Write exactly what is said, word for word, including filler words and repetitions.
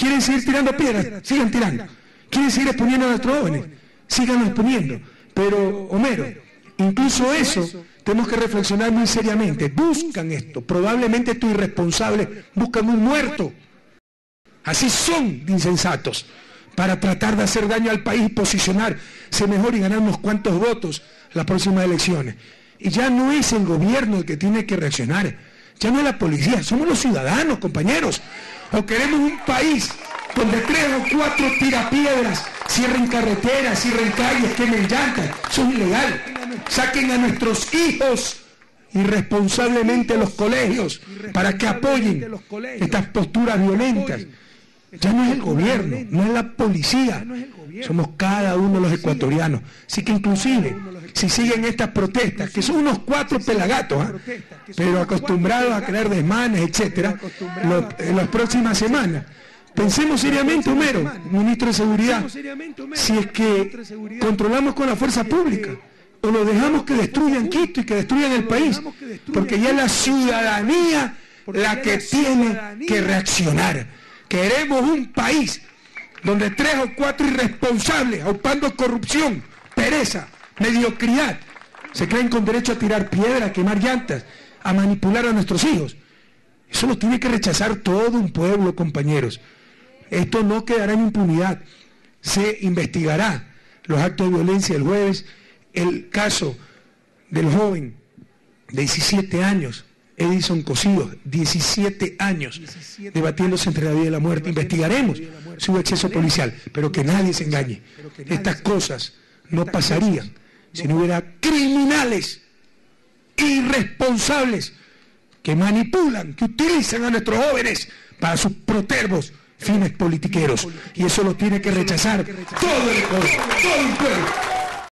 ¿Quieren seguir tirando piedras? Sigan tirando. ¿Quieren seguir exponiendo a nuestros jóvenes? Sigan exponiendo. Pero, Homero, incluso eso tenemos que reflexionar muy seriamente. Buscan esto, probablemente estos irresponsables buscan un muerto. Así son de insensatos, para tratar de hacer daño al país y posicionarse mejor y ganar unos cuantos votos las próximas elecciones. Y ya no es el gobierno el que tiene que reaccionar, ya no es la policía, somos los ciudadanos, compañeros. O queremos un país donde tres o cuatro tirapiedras cierren carreteras, cierren calles, quemen llantas. Eso es ilegal. Saquen a nuestros hijos irresponsablemente a los colegios para que apoyen estas posturas violentas. Ya no es el gobierno, no es la policía, somos cada uno de los ecuatorianos. Así que inclusive, si siguen estas protestas, que son unos cuatro pelagatos, ¿eh? pero acostumbrados a crear desmanes, etcétera, lo, en las próximas semanas, pensemos seriamente, Homero, ministro de Seguridad, si es que controlamos con la fuerza pública, o lo dejamos que destruyan Quito y que destruyan el país, porque ya es la ciudadanía la que tiene que reaccionar. Queremos un país donde tres o cuatro irresponsables, aupando corrupción, pereza, mediocridad, se creen con derecho a tirar piedra, a quemar llantas, a manipular a nuestros hijos. Eso lo tiene que rechazar todo un pueblo, compañeros. Esto no quedará en impunidad. Se investigará los actos de violencia el jueves. El caso del joven de diecisiete años, Edison Cosido, diecisiete años, debatiéndose entre la vida y la muerte. Investigaremos su exceso policial, pero que nadie se engañe. Estas cosas no pasarían si no hubiera criminales irresponsables que manipulan, que utilizan a nuestros jóvenes para sus protervos fines politiqueros. Y eso lo tiene que rechazar todo el pueblo, todo el pueblo.